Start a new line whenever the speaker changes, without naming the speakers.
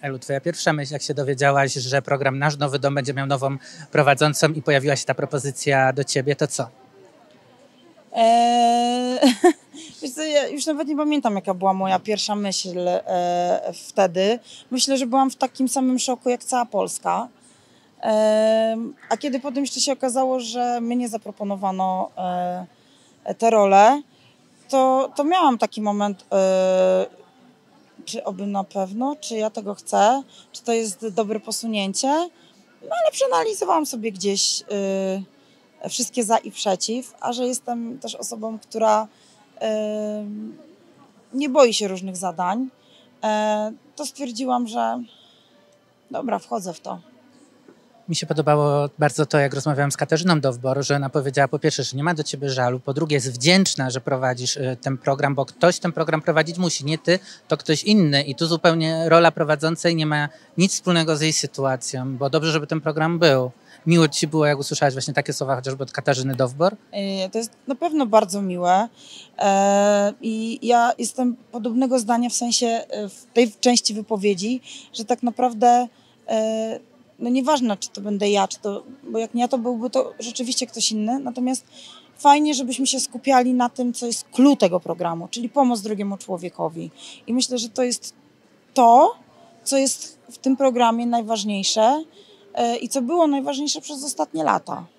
Elu, twoja pierwsza myśl, jak się dowiedziałaś, że program Nasz Nowy Dom będzie miał nową prowadzącą i pojawiła się ta propozycja do ciebie, to co?
Wiesz co, ja już nawet nie pamiętam, jaka była moja pierwsza myśl wtedy. Myślę, że byłam w takim samym szoku jak cała Polska. A kiedy potem jeszcze się okazało, że mnie zaproponowano tę rolę, to miałam taki moment, czy oby na pewno, czy ja tego chcę, czy to jest dobre posunięcie. No ale przeanalizowałam sobie gdzieś wszystkie za i przeciw, a że jestem też osobą, która nie boi się różnych zadań, to stwierdziłam, że dobra, wchodzę w to.
Mi się podobało bardzo to, jak rozmawiałam z Katarzyną Dowbor, że ona powiedziała po pierwsze, że nie ma do ciebie żalu, po drugie jest wdzięczna, że prowadzisz ten program, bo ktoś ten program prowadzić musi, nie ty, to ktoś inny i tu zupełnie rola prowadzącej nie ma nic wspólnego z jej sytuacją, bo dobrze, żeby ten program był. Miło ci było, jak usłyszałaś właśnie takie słowa chociażby od Katarzyny Dowbor?
To jest na pewno bardzo miłe i ja jestem podobnego zdania w sensie w tej części wypowiedzi, że tak naprawdę no nieważne, czy to będę ja, czy to, bo jak nie ja, to byłby to rzeczywiście ktoś inny, natomiast fajnie, żebyśmy się skupiali na tym, co jest clou tego programu, czyli pomoc drugiemu człowiekowi. I myślę, że to jest to, co jest w tym programie najważniejsze i co było najważniejsze przez ostatnie lata.